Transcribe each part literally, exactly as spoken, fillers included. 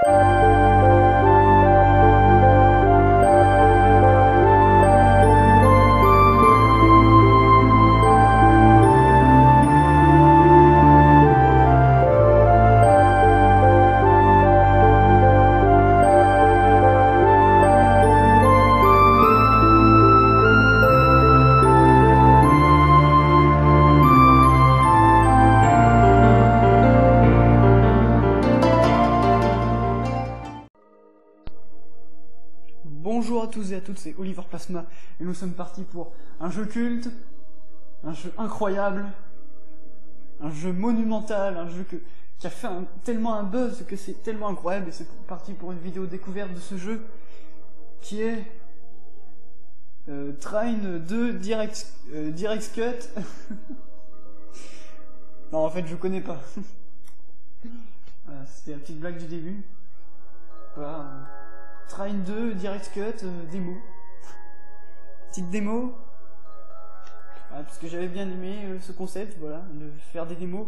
Bonjour à tous et à toutes, c'est Oliver Plasma et nous sommes partis pour un jeu culte, un jeu incroyable, un jeu monumental, un jeu que, qui a fait un, tellement un buzz que c'est tellement incroyable, et c'est parti pour une vidéo découverte de ce jeu qui est euh, Train deux Direct, euh, Direct Cut. Non, en fait je connais pas. Voilà, c'était la petite blague du début. Voilà. euh, Train deux Direct Cut euh, démo. Petite démo. Voilà, parce que j'avais bien aimé euh, ce concept, voilà, de faire des démos.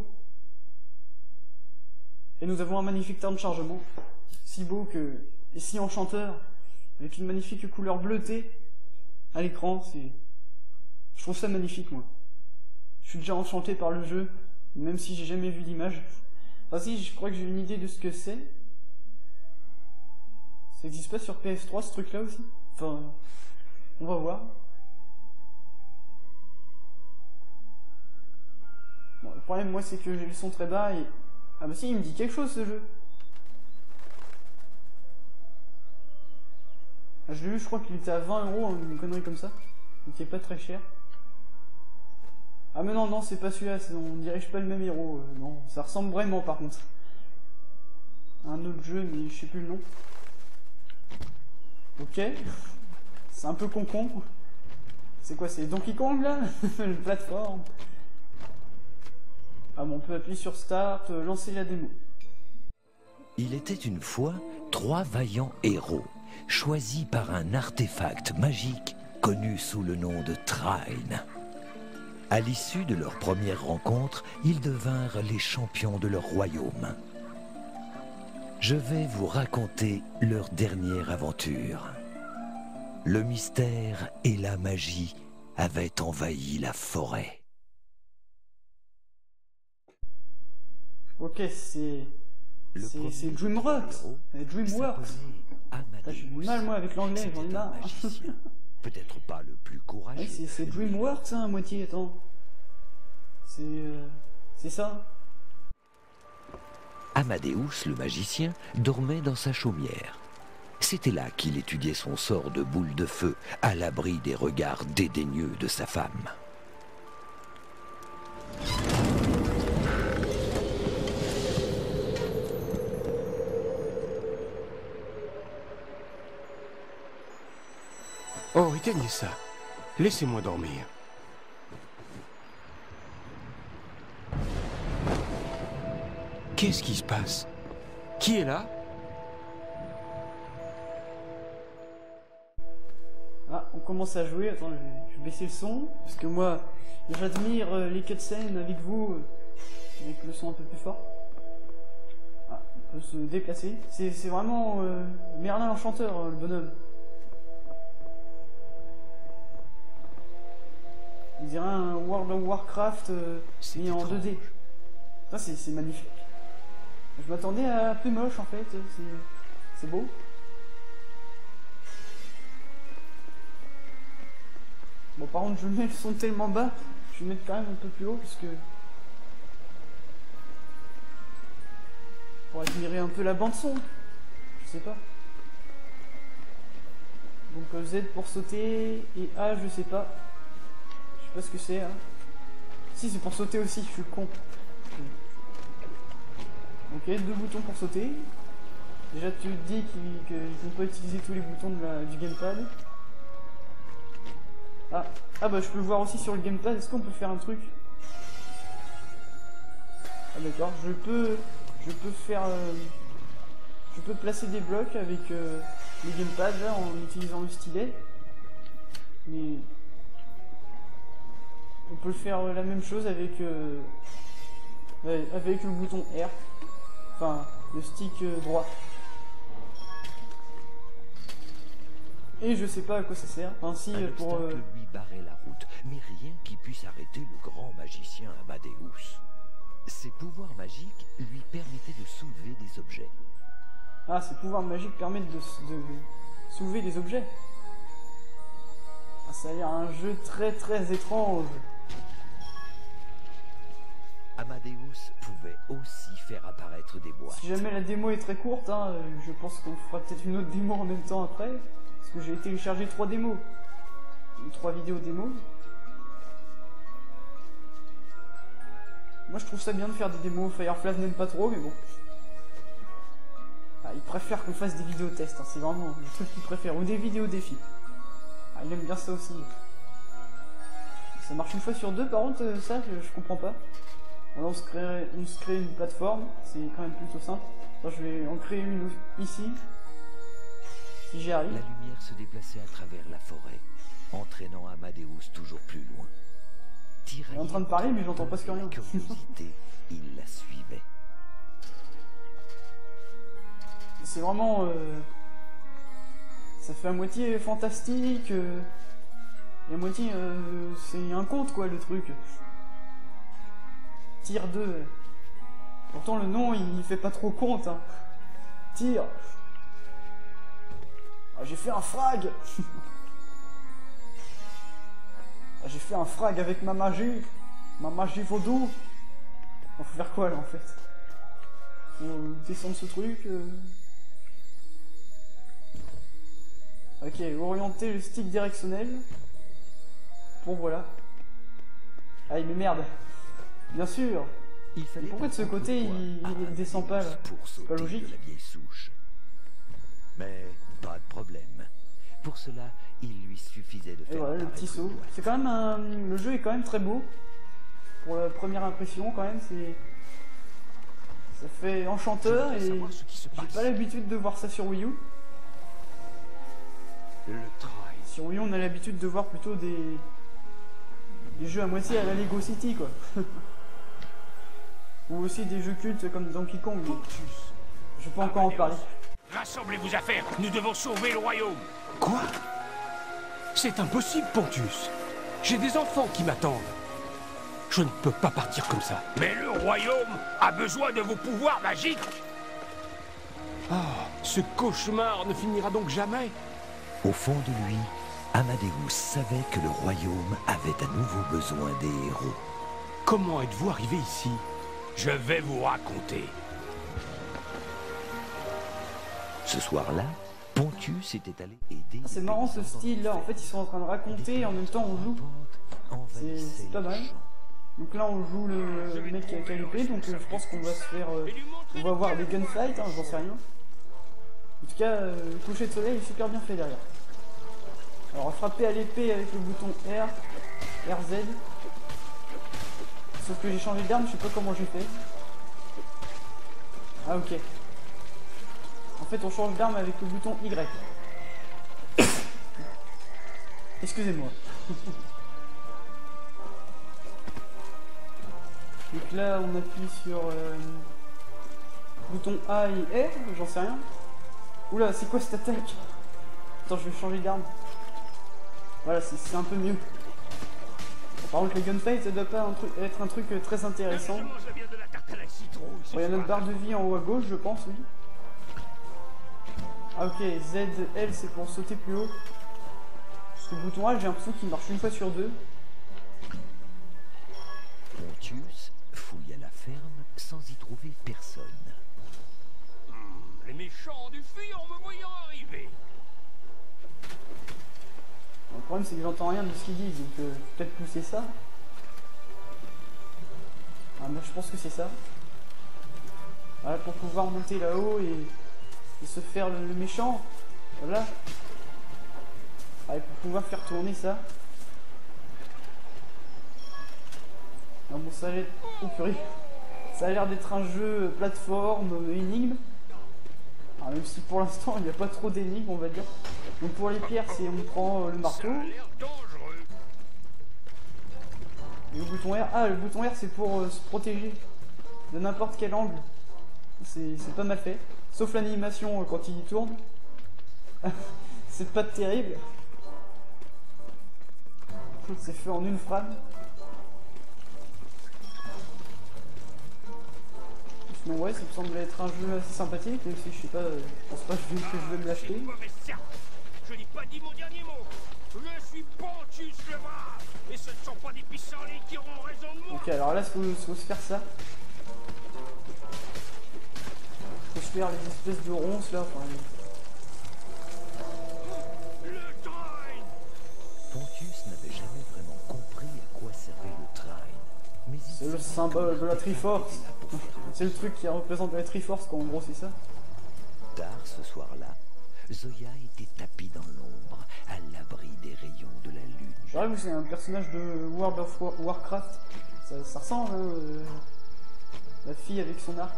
Et nous avons un magnifique temps de chargement, si beau que et si enchanteur, avec une magnifique couleur bleutée à l'écran. C'est, je trouve ça magnifique, moi. Je suis déjà enchanté par le jeu, même si j'ai jamais vu l'image. Enfin si, je crois que j'ai une idée de ce que c'est. Ça existe pas sur P S trois ce truc là aussi? Enfin, on va voir. Bon, le problème moi c'est que j'ai le son très bas et... Ah bah si, il me dit quelque chose ce jeu. Ah, je l'ai vu, je crois qu'il était à vingt euros, une connerie comme ça. Donc il est pas très cher. Ah mais non, non, c'est pas celui-là, on dirige pas le même héros. Euh, non, ça ressemble vraiment par contre. À un autre jeu, mais je sais plus le nom. Ok, c'est un peu con-con. C'est quoi, c'est Donkey Kong là? Une plateforme. Ah bon, on peut appuyer sur Start, euh, lancer la démo. Il était une fois trois vaillants héros, choisis par un artefact magique connu sous le nom de Train. À l'issue de leur première rencontre, ils devinrent les champions de leur royaume. Je vais vous raconter leur dernière aventure. Le mystère et la magie avaient envahi la forêt. Ok, c'est... C'est DreamWorks. DreamWorks. J'ai du mal moi avec l'anglais, j'en ai marre. Peut-être pas le plus courageux. Ouais, c'est DreamWorks hein, à moitié, attends. C'est... Euh, c'est ça. Amadeus, le magicien, dormait dans sa chaumière. C'était là qu'il étudiait son sort de boule de feu, à l'abri des regards dédaigneux de sa femme. Oh, éteignez ça. Laissez-moi dormir. Qu'est-ce qui se passe? Qui est là? Ah, on commence à jouer. Attends, je vais, je vais baisser le son. Parce que moi, j'admire euh, les cutscenes avec vous, euh, avec le son un peu plus fort. Ah, on peut se déplacer. C'est vraiment euh, Merlin l'Enchanteur, euh, le bonhomme. On dirait un World of Warcraft euh, mis en deux D. Ça, c'est magnifique. Je m'attendais à un peu moche en fait. C'est beau. Bon, par contre, je mets le son tellement bas. Je vais mettre quand même un peu plus haut parce que... pour admirer un peu la bande son. Je sais pas. Donc Z pour sauter et A, je sais pas. Je sais pas ce que c'est. Hein. Si, c'est pour sauter aussi. Je suis con. Ok, deux boutons pour sauter. Déjà, tu te dis qu'ils ne vont pas utiliser tous les boutons de la, du gamepad. Ah. ah, bah je peux le voir aussi sur le gamepad. Est-ce qu'on peut faire un truc? Ah, d'accord. Je peux, je peux faire, euh, je peux placer des blocs avec euh, le gamepad là en utilisant le stylet. Mais on peut faire euh, la même chose avec, euh, avec le bouton R. Enfin, le stick euh, droit. Et je sais pas à quoi ça sert. Enfin si, Un pour... obstacle Euh... lui barrait la route, mais rien qui puisse arrêter le grand magicien Amadeus. Ses pouvoirs magiques lui permettaient de soulever des objets. Ah, ces pouvoirs magiques permettent de, de soulever des objets. Ah, ça a l'air un jeu très très étrange. Amadeus pouvait aussi faire apparaître des boîtes. Si jamais la démo est très courte, hein, je pense qu'on fera peut-être une autre démo en même temps après. Parce que j'ai téléchargé trois démos. Trois vidéos démos. Moi je trouve ça bien de faire des démos. Firefly n'aime pas trop, mais bon. Ah, il préfère qu'on fasse des vidéos tests, hein, c'est vraiment le truc qu'il préfère. Ou des vidéos défis. Ah, il aime bien ça aussi. Ça marche une fois sur deux, par contre, ça je, je comprends pas. Voilà, on se crée, on se crée une plateforme, c'est quand même plutôt simple. Alors, je vais en créer une ici, si j'y arrive. La lumière se déplaçait à travers la forêt, entraînant Amadeus toujours plus loin. Il est en train de parler, mais j'entends presque rien. Curiosité, il la suivait. C'est vraiment... Euh, ça fait à moitié fantastique, euh, et à moitié... Euh, c'est un conte, quoi, le truc. Tire deux. Pourtant le nom il fait pas trop compte. Hein. Tire. Ah, j'ai fait un frag. Ah, j'ai fait un frag avec ma magie. Ma magie vaudou. On faut faire quoi là en fait? Faut descendre ce truc. Euh... Ok, orienter le stick directionnel. Bon voilà. Ah mais merde. Bien sûr. Il fallait pourquoi de ce côté il, il descend pas là? C'est pas logique. De la vieille souche. Mais pas de problème. Pour cela, il lui suffisait de faire. Et voilà le petit saut. C'est quand même un... le jeu est quand même très beau. Pour la première impression quand même, c'est ça fait enchanteur et j'ai pas l'habitude de voir ça sur Wii U. Le trail. Sur Wii U, on a l'habitude de voir plutôt des des jeux à moitié à la Lego City quoi. Ou aussi des jeux cultes comme Donkey Kong. Mais je peux encore en parler. Rassemblez-vous à faire, nous devons sauver le royaume. Quoi? C'est impossible, Pontus. J'ai des enfants qui m'attendent. Je ne peux pas partir comme ça. Mais le royaume a besoin de vos pouvoirs magiques. Ah, ce cauchemar ne finira donc jamais. Au fond de lui, Amadeus savait que le royaume avait à nouveau besoin des héros. Comment êtes-vous arrivé ici? Je vais vous raconter. Ce soir-là, Pontus était allé aider... C'est marrant ce style là, en fait ils sont en train de raconter et en même temps on joue. C'est pas mal. Donc là on joue le mec qui a l'épée, donc euh, je pense qu'on va se faire... Euh, on va avoir des gunfights, hein, j'en sais rien. En tout cas, euh, le coucher de soleil est super bien fait derrière. Alors frapper à l'épée avec le bouton R, R Z. Sauf que j'ai changé d'arme, je sais pas comment j'ai fait. Ah ok. En fait on change d'arme avec le bouton Y. Excusez-moi. Donc là on appuie sur euh, bouton A et R, j'en sais rien. Oula, c'est quoi cette attaque? Attends, je vais changer d'arme. Voilà, c'est un peu mieux. Par contre, les gunfights, ça doit pas un truc, être un truc très intéressant. Il y a notre barre de vie en haut à gauche, je pense, oui. Ah ok, Z, L, c'est pour sauter plus haut. Parce que le bouton A, j'ai l'impression qu'il marche une fois sur deux. Pontus fouilla la ferme sans y trouver personne. Hmm, les méchants du fuir en me voyant arriver. Le problème c'est que j'entends rien de ce qu'ils disent, donc euh, peut-être pousser ça. Ah, moi je pense que c'est ça. Voilà, pour pouvoir monter là-haut et, et se faire le, le méchant. Voilà. Allez, pour pouvoir faire tourner ça. Ah bon, ça a l'air... Oh purée. Ça a l'air d'être un jeu plateforme, énigme. Ah, même si pour l'instant il n'y a pas trop d'énigmes, on va dire. Donc pour les pierres, c'est on prend euh, le marteau. Et le bouton R. Ah, le bouton R c'est pour euh, se protéger de n'importe quel angle. C'est pas mal fait. Sauf l'animation euh, quand il tourne. C'est pas terrible. C'est fait en une frame. Sinon ouais, ça me semble être un jeu assez sympathique, même si je sais pas, je pense pas que je vais, que je vais me l'acheter. Je n'ai pas dit mon dernier mot. Je suis Pontus le brave, et ce ne sont pas des pissenlits qui auront raison de moi. Ok, alors là, il faut, faut se faire ça. Faut se faire les espèces de ronces là. Enfin, les... Le train. Pontus n'avait jamais vraiment compris à quoi servait le train. Mais il c'est le symbole de la Triforce. C'est le truc qui représente la Triforce, quoi, en gros, c'est ça. Tard ce soir-là, Zoya était tapie dans l'ombre, à l'abri des rayons de la lune. J'arrive, c'est un personnage de World of War Warcraft. Ça, ça ressemble, hein, euh, la fille avec son arc.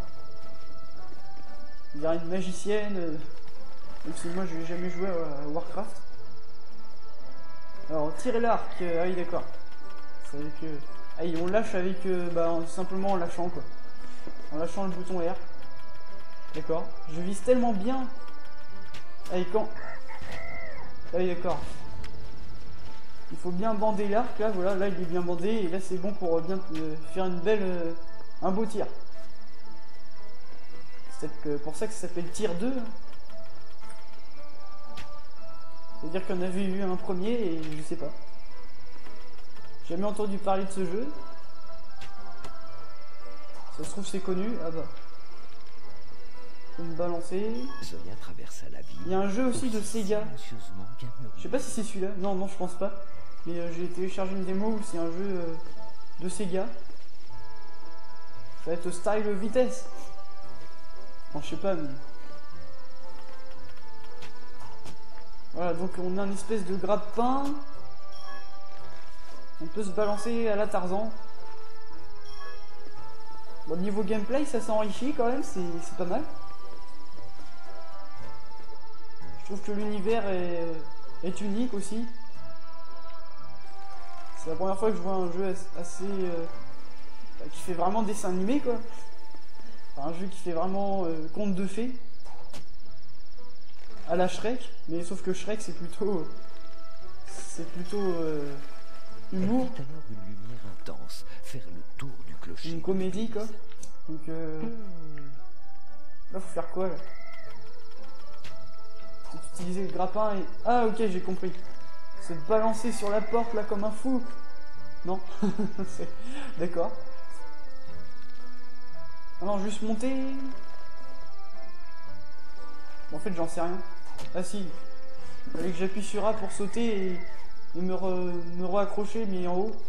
Il dirait une magicienne, euh, même si moi je n'ai jamais joué à Warcraft. Alors, tirer l'arc, euh, ah oui, d'accord. C'est avec. Euh, ah, on lâche avec. Euh, bah, en, simplement en lâchant, quoi. En lâchant le bouton R. D'accord. Je vise tellement bien. Ah, et quand. Ah oui, d'accord. Il faut bien bander l'arc, là, voilà, là il est bien bandé, et là c'est bon pour euh, bien euh, faire une belle. Euh, un beau tir. C'est peut-être pour ça que ça s'appelle tir deux. Hein. C'est-à-dire qu'on avait eu un premier et je sais pas. J'ai jamais entendu parler de ce jeu. Ça se trouve c'est connu. Ah bah. Faut me balancer. Zoya traversa la ville. Il y a un jeu aussi de Sega. Je sais pas si c'est celui-là. Non, non, je pense pas. Mais euh, j'ai téléchargé une démo où c'est un jeu euh, de Sega. Ça va être style vitesse. Enfin, je sais pas, mais... Voilà, donc on a une espèce de grappin. On peut se balancer à la Tarzan. Bon, niveau gameplay, ça s'enrichit quand même, c'est pas mal. Je trouve que l'univers est, est unique aussi. C'est la première fois que je vois un jeu assez... Euh, qui fait vraiment dessin animé, quoi. Enfin, un jeu qui fait vraiment euh, conte de fées. À la Shrek, mais sauf que Shrek c'est plutôt... C'est plutôt... Euh, humour. Elle vit alors une lumière intense faire le tour du clocher. Une comédie, quoi. Donc euh... là faut faire quoi là? Faut utiliser le grappin et... Ah ok, j'ai compris. Se balancer sur la porte là comme un fou. Non. D'accord. Ah non, juste monter. Bon, en fait j'en sais rien. Ah si. Il fallait que j'appuie sur A pour sauter et, et me, re... me re-accrocher mais en haut.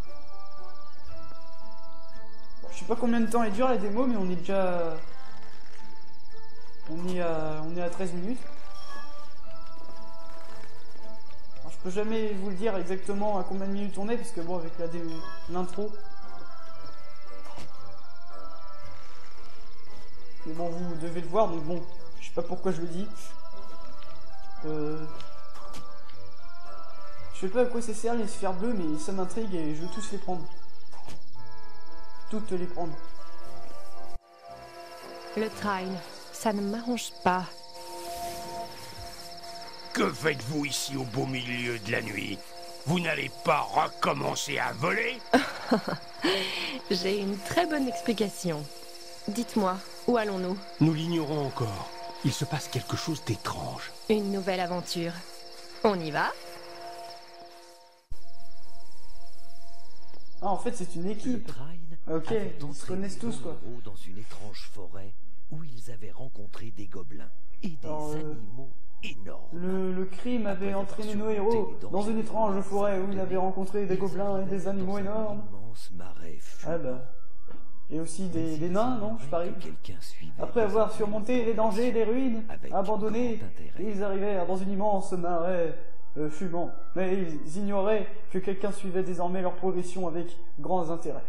Je sais pas combien de temps elle dure la démo, mais on est déjà... On est à, on est à treize minutes. Alors, je peux jamais vous le dire exactement à combien de minutes on est, parce que bon, avec la l'intro... Mais bon, vous devez le voir, donc bon, je sais pas pourquoi je le dis. Euh... Je sais pas à quoi ça sert les sphères bleues, mais ça m'intrigue et je veux tous les prendre. Toutes les prendre. Le train, ça ne m'arrange pas. Que faites-vous ici au beau milieu de la nuit? Vous n'allez pas recommencer à voler? J'ai une très bonne explication. Dites-moi, où allons-nous? Nous l'ignorons encore. Il se passe quelque chose d'étrange. Une nouvelle aventure. On y va? Ah, en fait, c'est une équipe. Le train ok, avait ils se connaissent tous, quoi. héros dans une étrange forêt où ils avaient rencontré des gobelins et des Alors, euh, animaux énormes. Le, le crime avait entraîné nos héros dans une étrange forêt où ils avaient rencontré des gobelins et des animaux énormes. Ah bah... Et aussi des, des nains, non, je parie. Après avoir surmonté les dangers des ruines, abandonnés, ils arrivèrent dans une immense marais euh, fumant. Mais ils ignoraient que quelqu'un suivait désormais leur progression avec grands intérêts.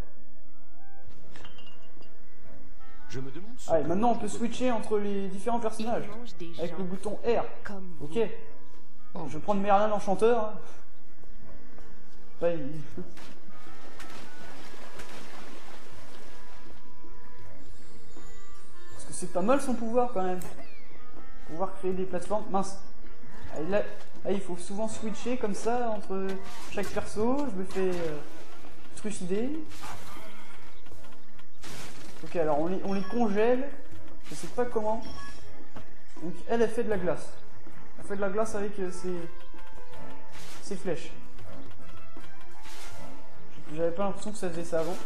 Je me demande ce Allez, que maintenant on peut votre switcher entre les différents personnages. Ils mangent des Avec gens le bouton R. comme vous. Ok. Bon, je vais prendre Merlin l'enchanteur. Hein. Enfin, il... Parce que c'est pas mal son pouvoir quand même. Pouvoir créer des plateformes. Mince. Ah, là, là, il faut souvent switcher comme ça entre chaque perso. Je me fais euh, trucider. Ok, alors on les, on les congèle. Je sais pas comment. Donc elle, elle fait de la glace. Elle fait de la glace avec euh, ses, ses flèches. J'avais pas l'impression que ça faisait ça avant.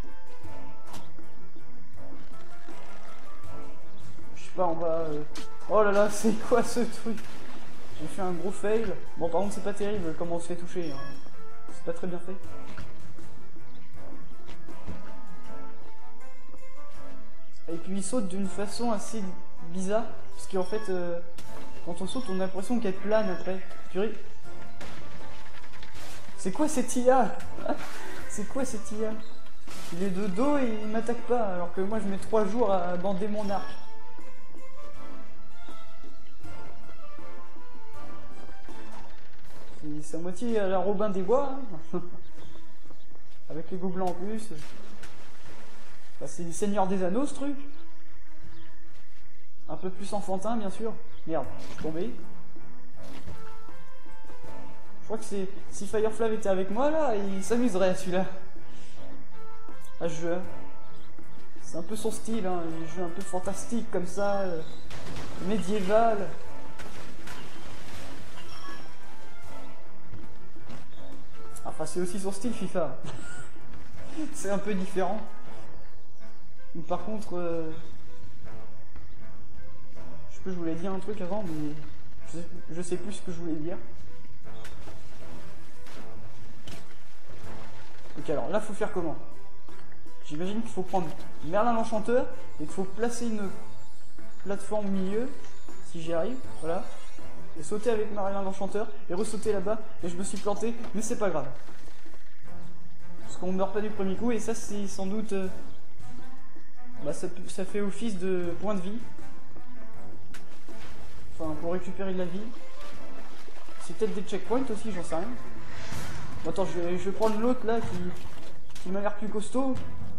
Je sais pas, on va... Euh... Oh là là, c'est quoi ce truc? J'ai fait un gros fail. Bon, par contre, c'est pas terrible comment on se fait toucher. Hein. C'est pas très bien fait. Et puis il saute d'une façon assez bizarre. Parce qu'en fait, euh, quand on saute, on a l'impression qu'elle plane après. Purée. C'est quoi cette I A? C'est quoi cette I A? Il est de dos et il m'attaque pas, alors que moi je mets trois jours à bander mon arc. C'est à moitié à la Robin des Bois, hein. Avec les gobelins en plus. Enfin, c'est le Seigneur des Anneaux ce truc. Un peu plus enfantin bien sûr. Merde, je suis tombé. Je crois que c'est si Fireflav était avec moi là, il s'amuserait à celui-là. À ce jeu. C'est un peu son style, hein, les jeux un peu fantastiques comme ça, euh, médiéval. Enfin c'est aussi son style FIFA. C'est un peu différent. Mais par contre, euh, je sais que je voulais dire un truc avant, mais je sais, je sais plus ce que je voulais dire. Ok, alors là, faut faire comment? J'imagine qu'il faut prendre Merlin l'Enchanteur et qu'il faut placer une plateforme au milieu, si j'y arrive, voilà. Et sauter avec Merlin l'Enchanteur et ressauter là-bas. Et je me suis planté, mais c'est pas grave. Parce qu'on ne meurt pas du premier coup et ça, c'est sans doute... Euh, bah, ça, ça fait office de point de vie. Enfin, pour récupérer de la vie. C'est peut-être des checkpoints aussi, j'en sais rien. Bon, attends, je vais, je vais prendre l'autre là qui, qui m'a l'air plus costaud.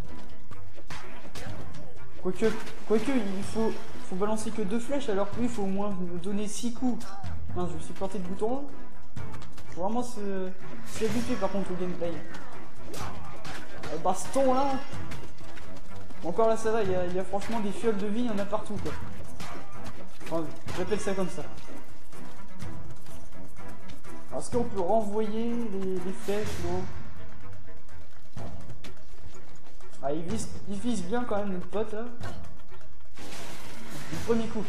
Quoique, quoique il faut, faut balancer que deux flèches alors que lui il faut au moins me donner six coups. Non, je me suis planté de bouton là. Faut vraiment se, se habituer par contre au gameplay. Le baston là. Encore là ça va, il y, a, il y a franchement des fioles de vie, il y en a partout quoi. Enfin, j'appelle ça comme ça. Est-ce qu'on peut renvoyer les, les flèches? Non. Ah, il vise, il vise bien quand même notre pote là. Du premier coup.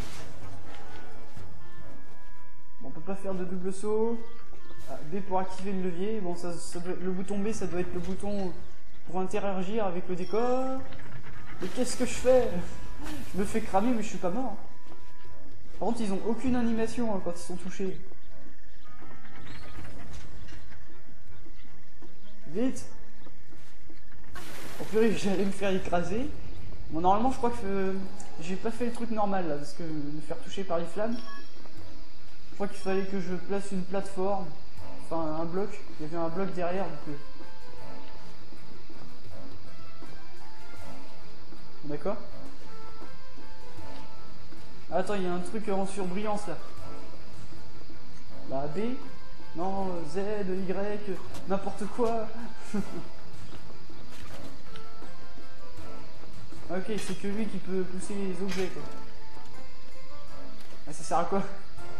Bon, on peut pas faire de double saut. Ah, B pour activer le levier. Bon, ça, ça doit, le bouton B, ça doit être le bouton pour interagir avec le décor. Mais qu'est-ce que je fais? Je me fais cramer, mais je suis pas mort. Par contre, ils ont aucune animation hein, quand ils sont touchés. Vite! Oh purée, j'allais me faire écraser. Bon, normalement, je crois que euh, j'ai pas fait le truc normal là, parce que me faire toucher par les flammes. Je crois qu'il fallait que je place une plateforme, enfin un bloc. Il y avait un bloc derrière, donc. Euh... D'accord? Ah, attends, il y a un truc en surbrillance là. Bah, B. Non, Z, Y, n'importe quoi. Ok, c'est que lui qui peut pousser les objets quoi. Ah, ça sert à quoi?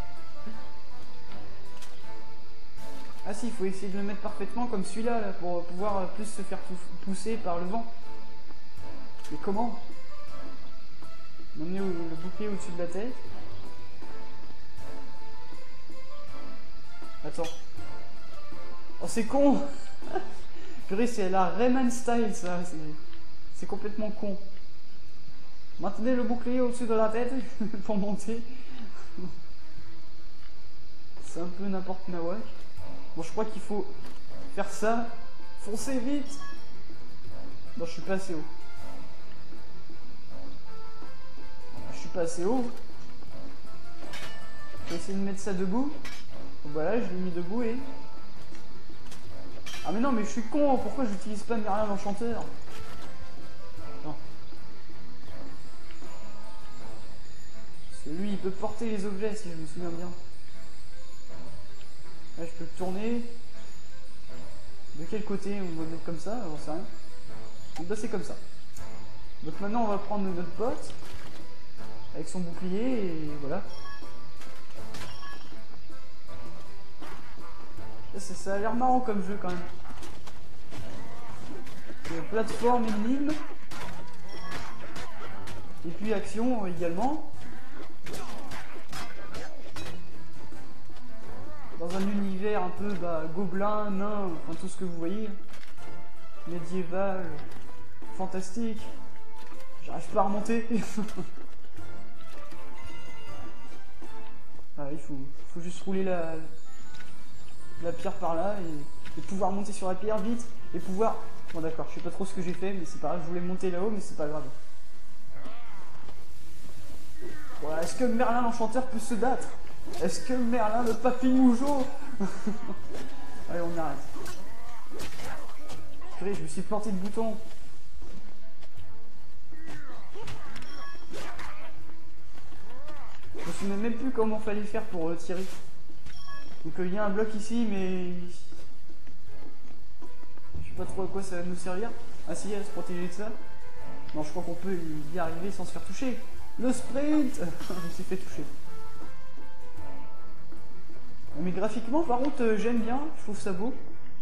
Ah si, il faut essayer de le mettre parfaitement comme celui-là là, pour pouvoir plus se faire pousser par le vent. Mais comment? M'emmener le bouclier au-dessus de la tête. Attends. Oh c'est con. Purée, c'est la Rayman style ça. C'est complètement con. Maintenez le bouclier au-dessus de la tête pour monter. C'est un peu n'importe nawak. Bon, je crois qu'il faut faire ça. Foncez vite. Non, je suis pas assez haut. Je suis pas assez haut. Je vais essayer de mettre ça debout. Donc voilà, je l'ai mis debout et... Ah mais non, mais je suis con. Pourquoi j'utilise pas Merlin l'Enchanteur? Non. Parce que lui, il peut porter les objets, si je me souviens bien. Là, je peux le tourner. De quel côté on va le mettre comme ça? J'en sais rien. Donc là, c'est comme ça. Donc maintenant, on va prendre notre pote avec son bouclier et voilà. Ça, ça a l'air marrant comme jeu quand même. Euh, plateforme, énigme. Et puis action également. Dans un univers un peu bah, gobelin, nain, enfin tout ce que vous voyez. Médiéval, fantastique. J'arrive pas à remonter. Ah, il faut, faut juste rouler la, la pierre par là et, et pouvoir monter sur la pierre vite et pouvoir... Bon d'accord, je sais pas trop ce que j'ai fait, mais c'est pas grave, je voulais monter là-haut, mais c'est pas grave. Voilà, est-ce que Merlin l'Enchanteur peut se battre? Est-ce que Merlin le Papy Mougeot? Allez, on arrête. Purée, je me suis planté de bouton. Je me souviens même plus comment fallait faire pour euh, tirer. Donc il euh, y a un bloc ici, mais... Je sais pas trop à quoi ça va nous servir. Ah si, à se protéger de ça. Non, je crois qu'on peut y arriver sans se faire toucher. Le sprint. Je me suis fait toucher. Mais graphiquement, par contre, euh, j'aime bien. Je trouve ça beau.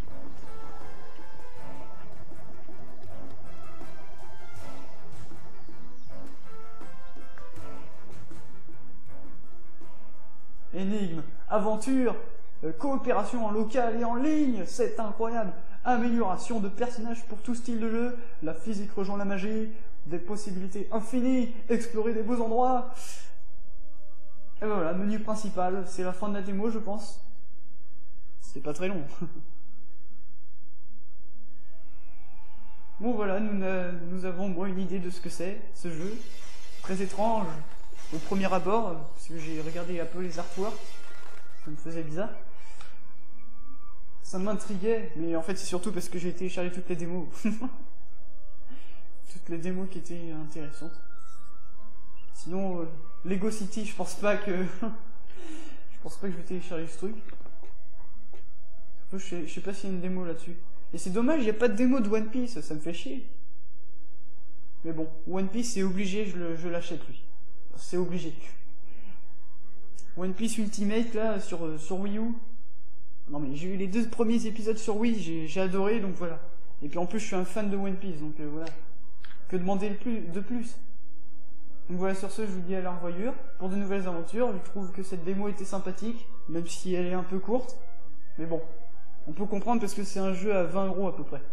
Énigme, aventure, euh, coopération en local et en ligne, c'est incroyable. Amélioration de personnages pour tout style de jeu, la physique rejoint la magie, des possibilités infinies, explorer des beaux endroits. Et ben voilà, menu principal, c'est la fin de la démo je pense. C'est pas très long. Bon voilà, nous, nous avons bon, une idée de ce que c'est, ce jeu. Très étrange au premier abord, parce que j'ai regardé un peu les artworks, ça me faisait bizarre. Ça m'intriguait, mais en fait c'est surtout parce que j'ai téléchargé toutes les démos. Toutes les démos qui étaient intéressantes. Sinon, euh, Lego City, je pense pas que... je pense pas que je vais télécharger ce truc. Je sais, je sais pas s'il y a une démo là-dessus. Et c'est dommage, il n'y a pas de démo de One Piece, ça me fait chier. Mais bon, One Piece c'est obligé, je, je l'achète lui. C'est obligé. One Piece Ultimate là, sur, sur Wii U. Non mais j'ai eu les deux premiers épisodes sur Wii, j'ai adoré, donc voilà. Et puis en plus je suis un fan de One Piece, donc euh, voilà. Que demander le plus, de plus? Donc voilà, sur ce je vous dis à la revoyure pour de nouvelles aventures. Je trouve que cette démo était sympathique, même si elle est un peu courte. Mais bon, on peut comprendre parce que c'est un jeu à vingt euros à peu près.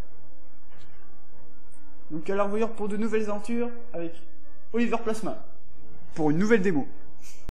Donc à la revoyure pour de nouvelles aventures avec Oliver Plasma pour une nouvelle démo.